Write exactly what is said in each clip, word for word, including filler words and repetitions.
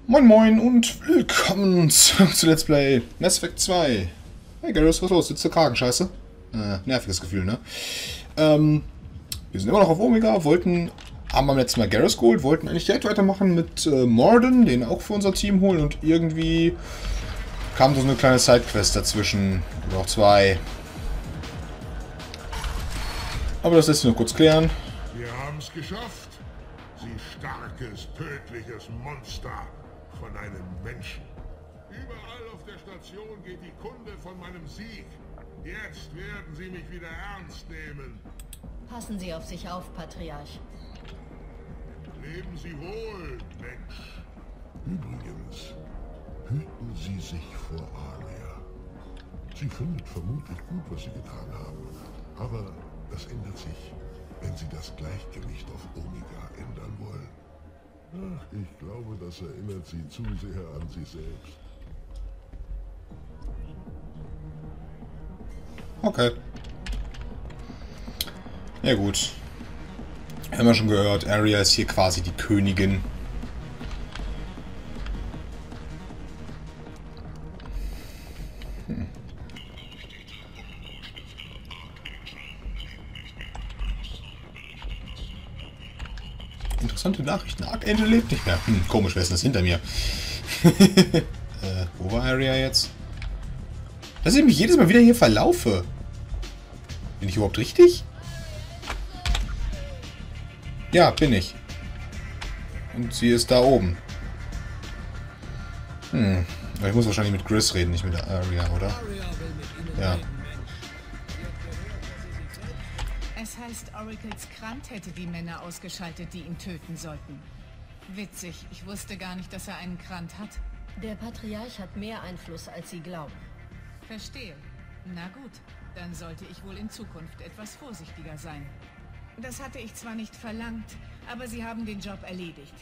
Moin Moin und willkommen zu, zu Let's Play Mass Effect zwei. Hey Garrus, was ist los? Sitzt du Kragenscheiße? Äh, nerviges Gefühl, ne? Ähm, wir sind immer noch auf Omega, wollten, haben beim letzten Mal Garrus geholt, wollten eigentlich direkt weitermachen mit äh, Mordin, den auch für unser Team holen und irgendwie kam so eine kleine Sidequest dazwischen, oder auch zwei. Aber das lässt sich noch kurz klären. Wir haben es geschafft. Sie starkes, tödliches Monster von einem Menschen. Überall auf der Station geht die Kunde von meinem Sieg. Jetzt werden Sie mich wieder ernst nehmen. Passen Sie auf sich auf, Patriarch. Leben Sie wohl, Mensch. Übrigens, hüten Sie sich vor Alia. Sie findet vermutlich gut, was Sie getan haben. Aber das ändert sich, wenn Sie das Gleichgewicht auf Omega ändern wollen. Ach, ich glaube, das erinnert Sie zu sehr an sich selbst. Okay. Ja gut. Haben wir schon gehört, Aria ist hier quasi die Königin. Hm. Interessante Nachrichten. Archangel lebt nicht mehr. Hm, komisch, wer ist denn das hinter mir? äh, wo war Aria jetzt? Dass ich mich jedes Mal wieder hier verlaufe. Bin ich überhaupt richtig? Ja, bin ich. Und sie ist da oben. Hm. Ich muss wahrscheinlich mit Gris reden, nicht mit Aria, oder? Ja. Es heißt, Oracles Krant hätte die Männer ausgeschaltet, die ihn töten sollten. Witzig, ich wusste gar nicht, dass er einen Krant hat. Der Patriarch hat mehr Einfluss, als Sie glauben. Verstehe. Na gut, dann sollte ich wohl in Zukunft etwas vorsichtiger sein. Das hatte ich zwar nicht verlangt, aber Sie haben den Job erledigt.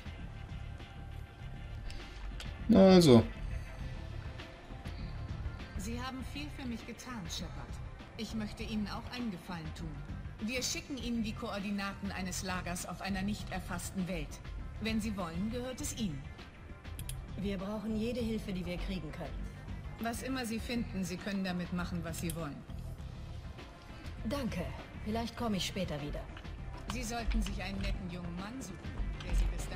Also. Sie haben viel für mich getan, Shepard. Ich möchte Ihnen auch einen Gefallen tun. Wir schicken Ihnen die Koordinaten eines Lagers auf einer nicht erfassten Welt. Wenn Sie wollen, gehört es Ihnen. Wir brauchen jede Hilfe, die wir kriegen können. Was immer Sie finden, Sie können damit machen, was Sie wollen. Danke. Vielleicht komme ich später wieder. Sie sollten sich einen netten jungen Mann suchen, der Sie bis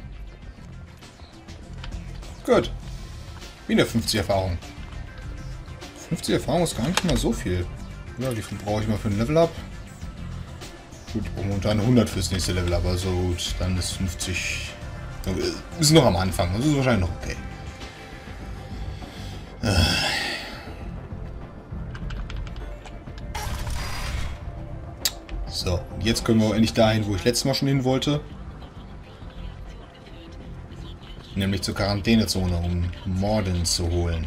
dann... Gut. Wieder fünfzig Erfahrung. fünfzig Erfahrung ist gar nicht mal so viel. Ja, wie viel brauche ich mal für ein Level-Up? Gut, momentan hundert fürs nächste Level, aber so gut, dann ist fünfzig... Ist noch am Anfang, das ist wahrscheinlich noch okay. So, und jetzt können wir endlich dahin, wo ich letztes Mal schon hin wollte. Nämlich zur Quarantänezone, um Mordin zu holen.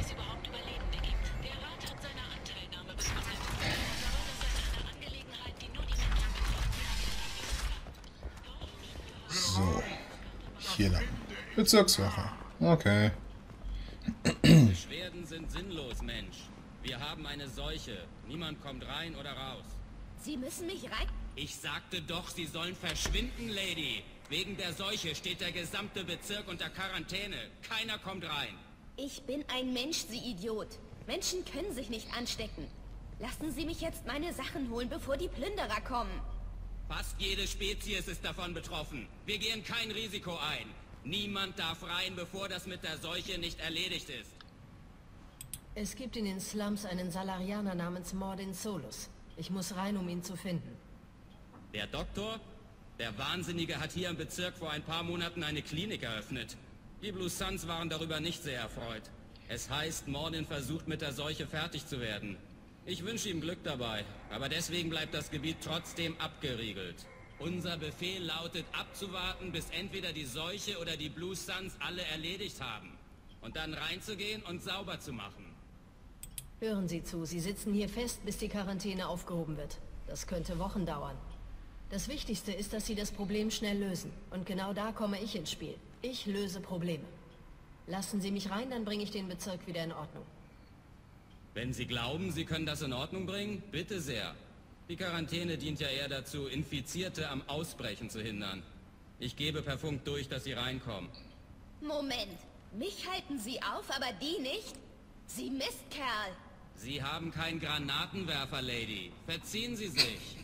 So, hier lang. Bezirkswache. Okay. Beschwerden sind sinnlos, Mensch. Wir haben eine Seuche. Niemand kommt rein oder raus. Sie müssen mich rein... Ich sagte doch, Sie sollen verschwinden, Lady. Wegen der Seuche steht der gesamte Bezirk unter Quarantäne. Keiner kommt rein. Ich bin ein Mensch, Sie Idiot. Menschen können sich nicht anstecken. Lassen Sie mich jetzt meine Sachen holen, bevor die Plünderer kommen. Fast jede Spezies ist davon betroffen. Wir gehen kein Risiko ein. Niemand darf rein, bevor das mit der Seuche nicht erledigt ist. Es gibt in den Slums einen Salarianer namens Mordin Solus. Ich muss rein, um ihn zu finden. Der Doktor? Der Wahnsinnige hat hier im Bezirk vor ein paar Monaten eine Klinik eröffnet. Die Blue Suns waren darüber nicht sehr erfreut. Es heißt, Mordin versucht mit der Seuche fertig zu werden. Ich wünsche ihm Glück dabei, aber deswegen bleibt das Gebiet trotzdem abgeriegelt. Unser Befehl lautet abzuwarten, bis entweder die Seuche oder die Blue Suns alle erledigt haben. Und dann reinzugehen und sauber zu machen. Hören Sie zu, Sie sitzen hier fest, bis die Quarantäne aufgehoben wird. Das könnte Wochen dauern. Das Wichtigste ist, dass Sie das Problem schnell lösen. Und genau da komme ich ins Spiel. Ich löse Probleme. Lassen Sie mich rein, dann bringe ich den Bezirk wieder in Ordnung. Wenn Sie glauben, Sie können das in Ordnung bringen, bitte sehr. Die Quarantäne dient ja eher dazu, Infizierte am Ausbrechen zu hindern. Ich gebe per Funk durch, dass Sie reinkommen. Moment. Mich halten Sie auf, aber die nicht? Sie Mistkerl. Sie haben keinen Granatenwerfer, Lady. Verziehen Sie sich.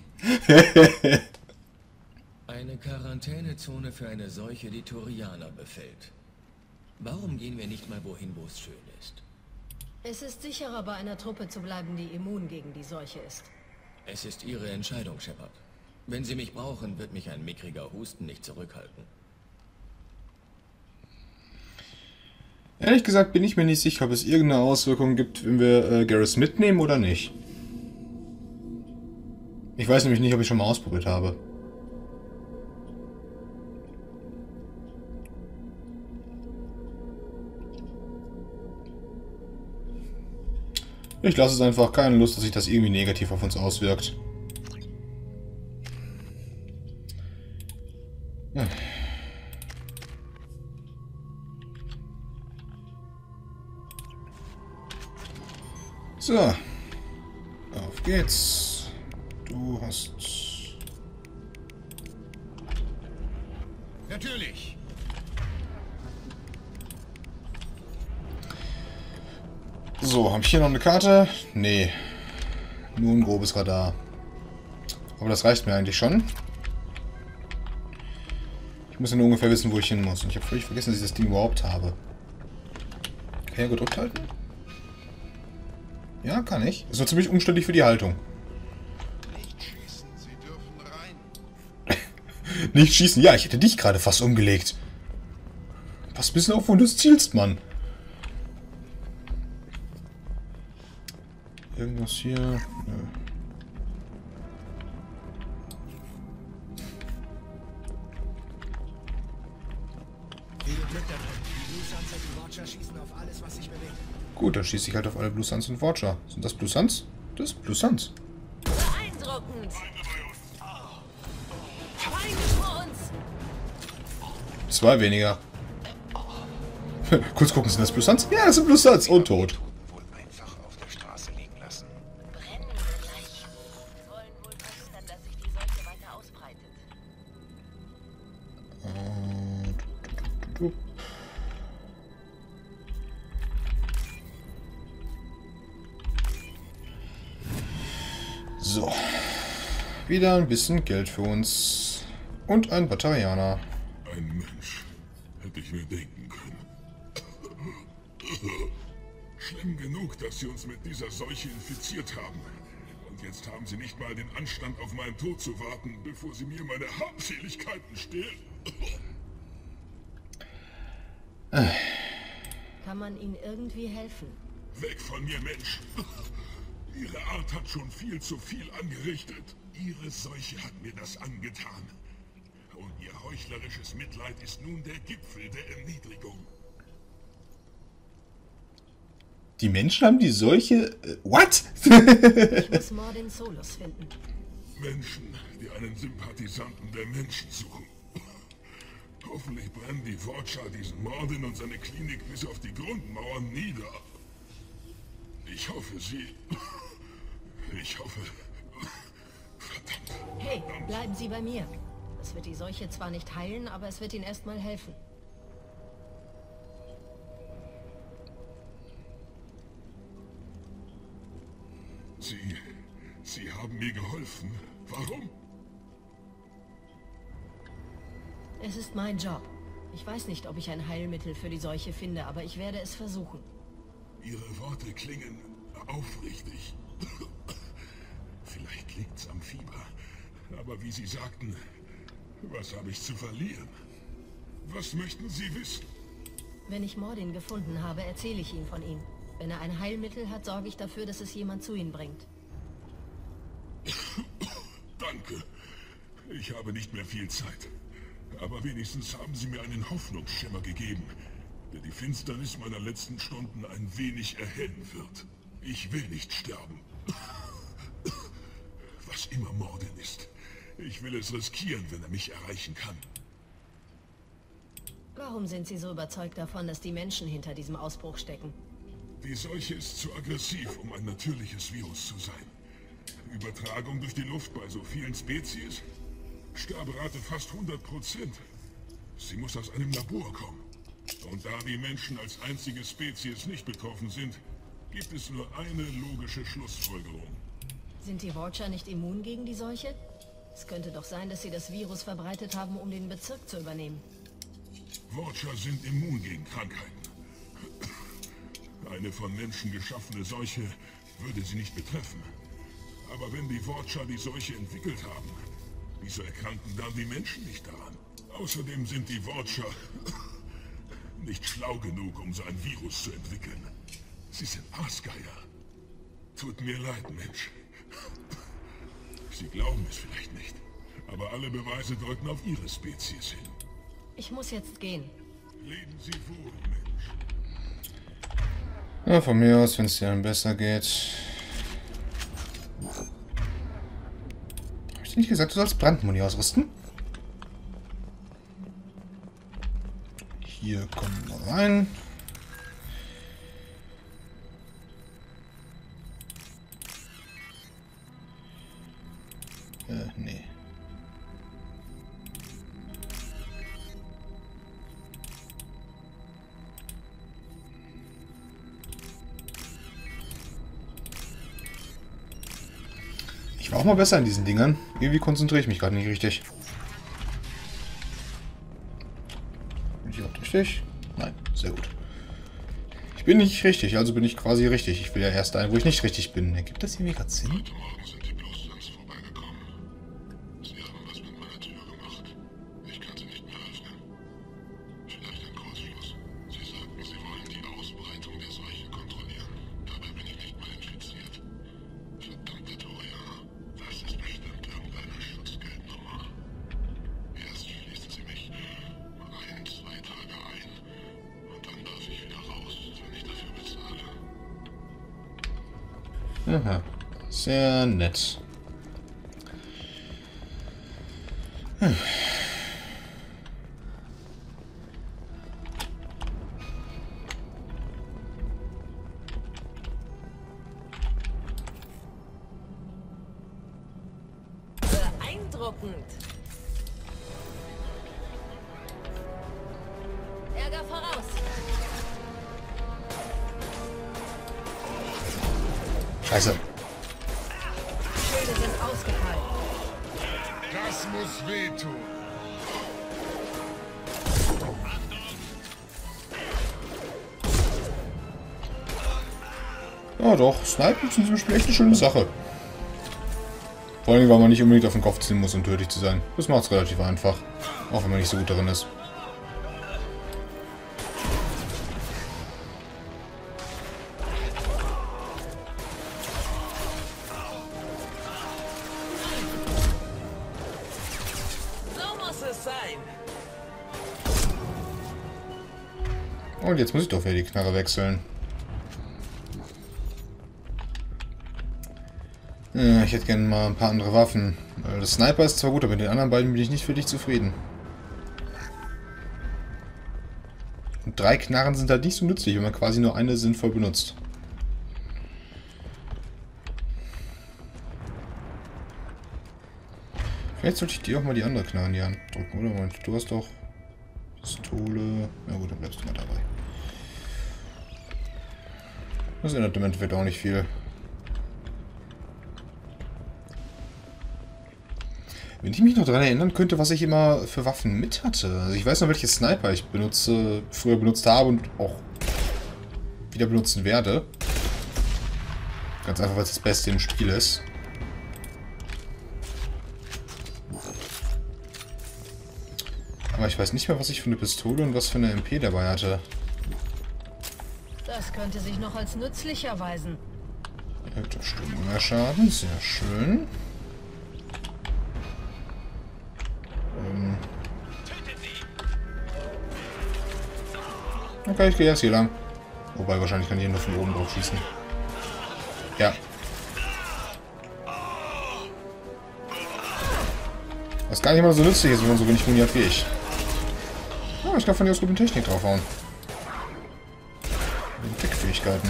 Eine Quarantänezone für eine Seuche, die Turianer befällt. Warum gehen wir nicht mal wohin, wo es schön ist? Es ist sicherer, bei einer Truppe zu bleiben, die immun gegen die Seuche ist. Es ist Ihre Entscheidung, Shepard. Wenn Sie mich brauchen, wird mich ein mickriger Husten nicht zurückhalten. Ehrlich gesagt bin ich mir nicht sicher, ob es irgendeine Auswirkung gibt, wenn wir äh, Garrus mitnehmen oder nicht. Ich weiß nämlich nicht, ob ich schon mal ausprobiert habe. Ich lasse es einfach. Keine Lust, dass sich das irgendwie negativ auf uns auswirkt. Ja. So. Auf geht's. Du hast... Natürlich. So, habe ich hier noch eine Karte? Nee. Nur ein grobes Radar. Aber das reicht mir eigentlich schon. Ich muss ja nur ungefähr wissen, wo ich hin muss. Und ich habe völlig vergessen, dass ich das Ding überhaupt habe. Kann ich ja gedrückt halten? Ja, kann ich. Ist nur ziemlich umständlich für die Haltung. Nicht schießen, Sie dürfen rein. Nicht schießen? Ja, ich hätte dich gerade fast umgelegt. Pass ein bisschen auf, wo du es zielst, Mann. Irgendwas hier? Nö. Gut, dann schieße ich halt auf alle Blue Suns und Watcher. Sind das Blue Suns? Das ist Blue Suns. Beeindruckend. Feinde vor uns. Zwei weniger. Kurz gucken, sind das Blue Suns? Ja, das sind Blue Suns. Und tot. Wohl einfach auf der Straße liegen lassen. Brennende Leichen. Wir wollen wohl verhindern, dass sich die Seuche weiter ausbreitet. So. Wieder ein bisschen Geld für uns. Und ein Batarianer. Ein Mensch. Hätte ich mir denken können. Schlimm genug, dass sie uns mit dieser Seuche infiziert haben. Und jetzt haben sie nicht mal den Anstand, auf meinen Tod zu warten, bevor sie mir meine Habseligkeiten stehlen. Kann man ihnen irgendwie helfen? Weg von mir, Mensch! Ihre Art hat schon viel zu viel angerichtet. Ihre Seuche hat mir das angetan. Und ihr heuchlerisches Mitleid ist nun der Gipfel der Erniedrigung. Die Menschen haben die Seuche... Äh, what? Ich muss Mordin Solus finden. Menschen, die einen Sympathisanten der Menschen suchen. Hoffentlich brennen die Watcher diesen Mordin und seine Klinik bis auf die Grundmauern nieder. Ich hoffe, sie... Ich hoffe... Verdammt. Hey, bleiben Sie bei mir. Das wird die Seuche zwar nicht heilen, aber es wird Ihnen erstmal helfen. Sie... Sie haben mir geholfen. Warum? Es ist mein Job. Ich weiß nicht, ob ich ein Heilmittel für die Seuche finde, aber ich werde es versuchen. Ihre Worte klingen aufrichtig. Vielleicht liegt's am Fieber. Aber wie Sie sagten, was habe ich zu verlieren? Was möchten Sie wissen? Wenn ich Mordin gefunden habe, erzähle ich ihm von ihm. Wenn er ein Heilmittel hat, sorge ich dafür, dass es jemand zu ihm bringt. Danke. Ich habe nicht mehr viel Zeit. Aber wenigstens haben Sie mir einen Hoffnungsschimmer gegeben, der die Finsternis meiner letzten Stunden ein wenig erhellen wird. Ich will nicht sterben. Was immer Mordin ist. Ich will es riskieren, wenn er mich erreichen kann. Warum sind Sie so überzeugt davon, dass die Menschen hinter diesem Ausbruch stecken? Die Seuche ist zu aggressiv, um ein natürliches Virus zu sein. Übertragung durch die Luft bei so vielen Spezies. Sterberate fast hundert Prozent. Sie muss aus einem Labor kommen. Und da die Menschen als einzige Spezies nicht betroffen sind, gibt es nur eine logische Schlussfolgerung. Sind die Watcher nicht immun gegen die Seuche? Es könnte doch sein, dass sie das Virus verbreitet haben, um den Bezirk zu übernehmen. Watcher sind immun gegen Krankheiten. Eine von Menschen geschaffene Seuche würde sie nicht betreffen. Aber wenn die Watcher die Seuche entwickelt haben, wieso erkranken dann die Menschen nicht daran? Außerdem sind die Watcher nicht schlau genug, um so ein Virus zu entwickeln. Sie sind Aasgeier. Tut mir leid, Mensch. Sie glauben es vielleicht nicht, aber alle Beweise deuten auf ihre Spezies hin. Ich muss jetzt gehen. Leben Sie wohl, Mensch. Ja, von mir aus, wenn es dir dann besser geht. Habe ich dir nicht gesagt, du sollst Brandmuni ausrüsten? Hier kommen wir rein. Äh, nee. Ich war auch mal besser in diesen Dingern. Irgendwie konzentriere ich mich gerade nicht richtig. Bin ich überhaupt richtig? Nein, sehr gut. Ich bin nicht richtig, also bin ich quasi richtig. Ich will ja erst ein, wo ich nicht richtig bin. Ergibt das irgendwie gerade Sinn? Heute Morgen sind die Blutsands vorbeigekommen. Sie haben was mit meiner Tür gemacht. Ich kann sie nicht mehr öffnen. Vielleicht ein Kurzschluss. Sie sagten, sie wollen die Ausbreitung der Seuche kontrollieren. Dabei bin ich nicht mal infiziert. Verdammte Torianer. Das ist bestimmt irgendeine Schutzgeldnummer. Erst schließen sie mich ein, zwei Tage ein. Und dann darf ich wieder raus, wenn ich dafür bezahle. Aha. Sehr nett. Hm. Beeindruckend. Ärger voraus. Scheiße. Schilde sind ausgefallen. Das muss wehtun. Ja doch, Snipen ist in diesem Spiel echt eine schöne Sache. Vor allem, weil man nicht unbedingt auf den Kopf ziehen muss, um tödlich zu sein. Das macht es relativ einfach. Auch wenn man nicht so gut darin ist. So muss es sein. Und jetzt muss ich doch wieder die Knarre wechseln. Ja, ich hätte gerne mal ein paar andere Waffen. Das Sniper ist zwar gut, aber mit den anderen beiden bin ich nicht für dich zufrieden. Und drei Knarren sind halt nicht so nützlich, wenn man quasi nur eine sinnvoll benutzt. Vielleicht sollte ich dir auch mal die andere Knarre in die Hand drücken, oder? Moment, du hast doch Pistole. Na gut, dann bleibst du mal dabei. Das ändert im Endeffekt auch nicht viel. Wenn ich mich noch daran erinnern könnte, was ich immer für Waffen mit hatte. Also ich weiß noch, welche Sniper ich benutze, früher benutzt habe und auch wieder benutzen werde. Ganz einfach, weil es das Beste im Spiel ist. Aber ich weiß nicht mehr, was ich für eine Pistole und was für eine M P dabei hatte. Das könnte sich noch als nützlich erweisen. Erhöhter Sturmschaden, sehr schön. Ähm. Okay, ich gehe erst hier lang. Wobei, wahrscheinlich kann ich nur von oben drauf schießen. Ja. Was gar nicht mal so nützlich ist, wenn man so wenig Muni hat wie ich. Oh, ich kann von dir aus guten Technik draufhauen. Den Klickfähigkeiten.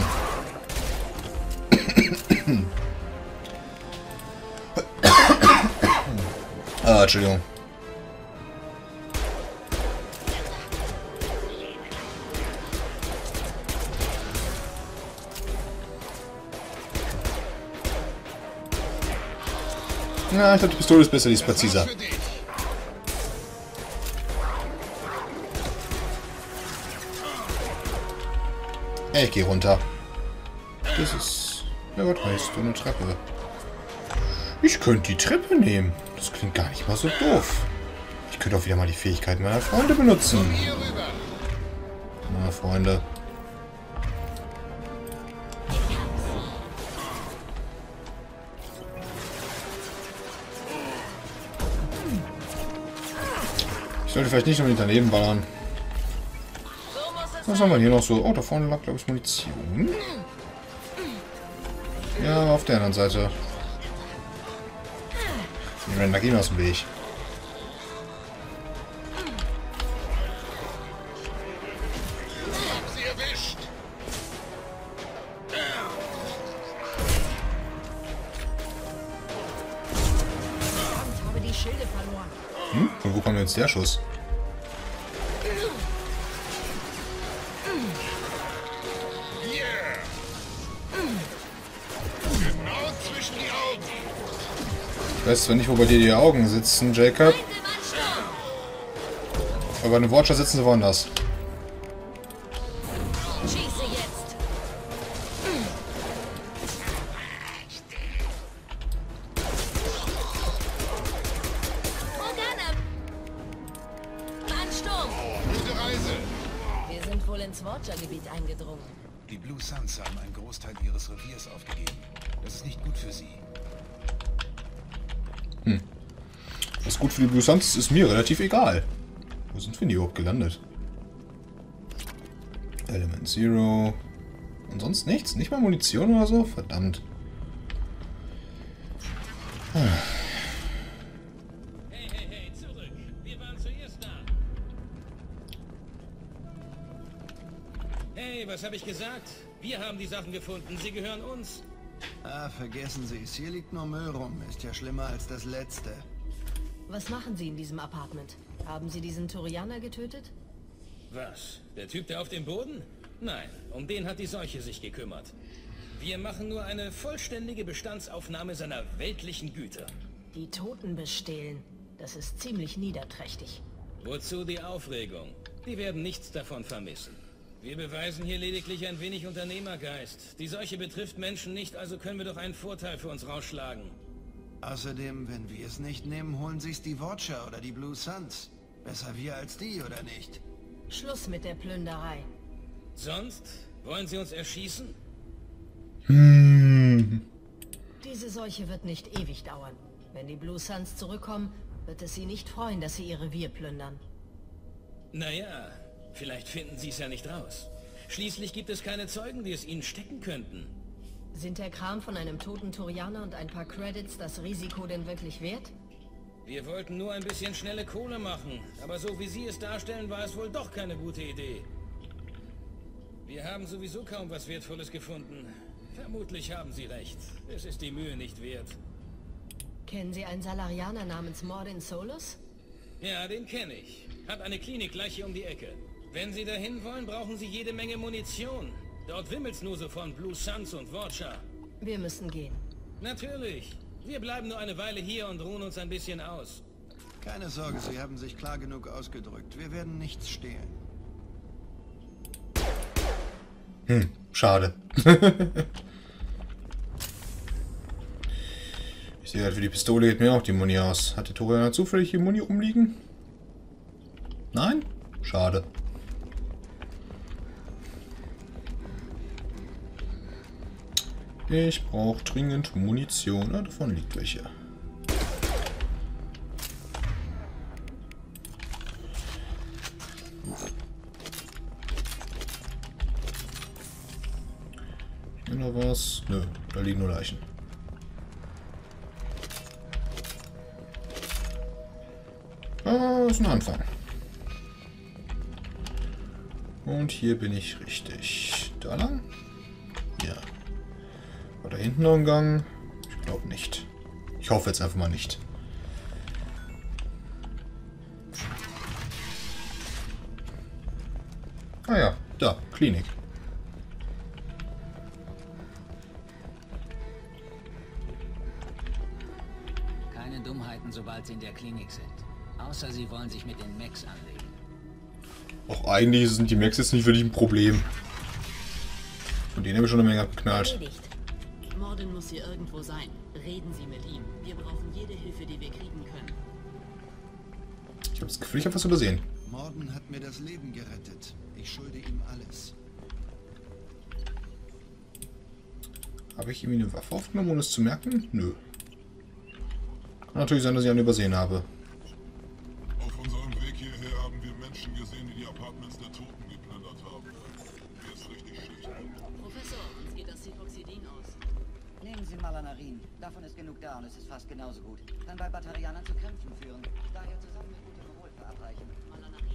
Ah, Entschuldigung. Na, ich glaube, die Pistole ist besser, die ist präziser. Ey, ich geh runter. Das ist... Ja, was heißt so eine Treppe? Ich könnte die Treppe nehmen. Das klingt gar nicht mal so doof. Ich könnte auch wieder mal die Fähigkeiten meiner Freunde benutzen. Na, Freunde. Ich sollte vielleicht nicht unbedingt daneben ballern. Was haben wir hier noch so? Oh, da vorne lag, glaube ich, Munition. Ja, auf der anderen Seite. Die rennen da gehen aus dem Weg. Hm? Und wo kommt jetzt der Schuss? Ich weiß zwar nicht, wo bei dir die Augen sitzen, Jacob. Aber bei einem Watcher sitzen sie woanders. Wir sind wohl ins Watcher-Gebiet eingedrungen. Die Blue Suns haben einen Großteil ihres Reviers aufgegeben. Das ist nicht gut für sie. Hm. Was gut für die Blue Suns ist, ist mir relativ egal. Wo sind wir denn überhaupt gelandet? Element Zero. Und sonst nichts? Nicht mal Munition oder so? Verdammt. Hm. Hey, hey, hey, zurück. Wir waren zuerst da. Hey, was habe ich gesagt? Wir haben die Sachen gefunden. Sie gehören uns. Ah, vergessen Sie es. Hier liegt nur Müll rum. Ist ja schlimmer als das letzte. Was machen Sie in diesem Apartment? Haben Sie diesen Turianer getötet? Was? Der Typ, der auf dem Boden? Nein, um den hat die Seuche sich gekümmert. Wir machen nur eine vollständige Bestandsaufnahme seiner weltlichen Güter. Die Toten bestehlen. Das ist ziemlich niederträchtig. Wozu die Aufregung? Die werden nichts davon vermissen. Wir beweisen hier lediglich ein wenig Unternehmergeist. Die Seuche betrifft Menschen nicht, also können wir doch einen Vorteil für uns rausschlagen. Außerdem, wenn wir es nicht nehmen, holen sich's die Watcher oder die Blue Suns. Besser wir als die, oder nicht? Schluss mit der Plünderei. Sonst? Wollen Sie uns erschießen? Hm. Diese Seuche wird nicht ewig dauern. Wenn die Blue Suns zurückkommen, wird es sie nicht freuen, dass sie ihr Revier plündern. Naja, vielleicht finden Sie es ja nicht raus. Schließlich gibt es keine Zeugen, die es Ihnen stecken könnten. Sind der Kram von einem toten Turianer und ein paar Credits das Risiko denn wirklich wert? Wir wollten nur ein bisschen schnelle Kohle machen, aber so wie Sie es darstellen, war es wohl doch keine gute Idee. Wir haben sowieso kaum was Wertvolles gefunden. Vermutlich haben Sie recht. Es ist die Mühe nicht wert. Kennen Sie einen Salarianer namens Mordin Solus? Ja, den kenne ich. Hat eine Klinik gleich hier um die Ecke. Wenn Sie dahin wollen, brauchen Sie jede Menge Munition. Dort wimmelt's nur so von Blue Suns und Watcher. Wir müssen gehen. Natürlich. Wir bleiben nur eine Weile hier und ruhen uns ein bisschen aus. Keine Sorge, Sie haben sich klar genug ausgedrückt. Wir werden nichts stehlen. Hm, schade. Ich sehe halt, für die Pistole geht mir auch die Muni aus. Hat der Turianer zufällig die Muni rumliegen? Nein? Schade. Ich brauche dringend Munition. Ja, davon liegt welche. Hier noch was? Nö, da liegen nur Leichen. Ah, ist ein Anfang. Und hier bin ich richtig. Da lang? Ja. War da hinten noch ein Gang? Ich glaube nicht. Ich hoffe jetzt einfach mal nicht. Ah ja, da, Klinik. Kein starten, sobald sie in der Klinik sind. Außer sie wollen sich mit den Mechs anlegen. Auch eigentlich sind die Mechs jetzt nicht wirklich ein Problem. Und den haben wir schon eine Menge abgeknallt. Mordin muss hier irgendwo sein. Reden Sie mit ihm. Wir brauchen jede Hilfe, die wir kriegen können. Ich habe das Gefühl, ich habe was übersehen. Mordin hat mir das Leben gerettet. Ich schulde ihm alles. Habe ich irgendwie eine Waffe aufgenommen, ohne es zu merken? Nö. Kann natürlich sein, dass ich einen übersehen habe. Auf unserem Weg hierher haben wir Menschen gesehen, die die Apartments der Toten geplündert haben. Mir ist richtig schlecht. Professor, uns geht das Cifoxidin aus. Nehmen Sie Malanarin. Davon ist genug da und es ist fast genauso gut. Kann bei Batarianern zu Krämpfen führen. Daher zusammen mit Buterol verabreichen. Malanarin.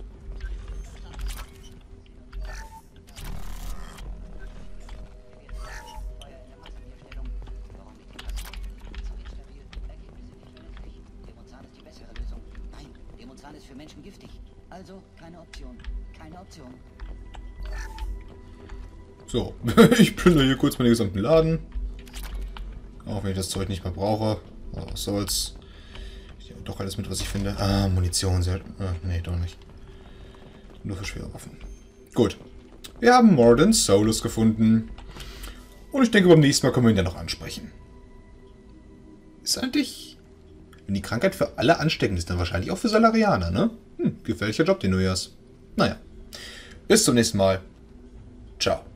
Ist für Menschen giftig. Also keine Option. Keine Option. So, ich plündere hier kurz meinen gesamten Laden. Auch wenn ich das Zeug nicht mehr brauche. Aber was soll's. Ich nehme doch alles mit, was ich finde. Ah, Munition. Sehr, ah, nee, doch nicht. Nur für schwere Waffen. Gut. Wir haben Mordin Solus gefunden. Und ich denke, beim nächsten Mal können wir ihn ja noch ansprechen. Ist eigentlich... Wenn die Krankheit für alle ansteckend ist, dann wahrscheinlich auch für Salarianer, ne? Hm, gefährlicher Job, den du hier hast. Naja. Bis zum nächsten Mal. Ciao.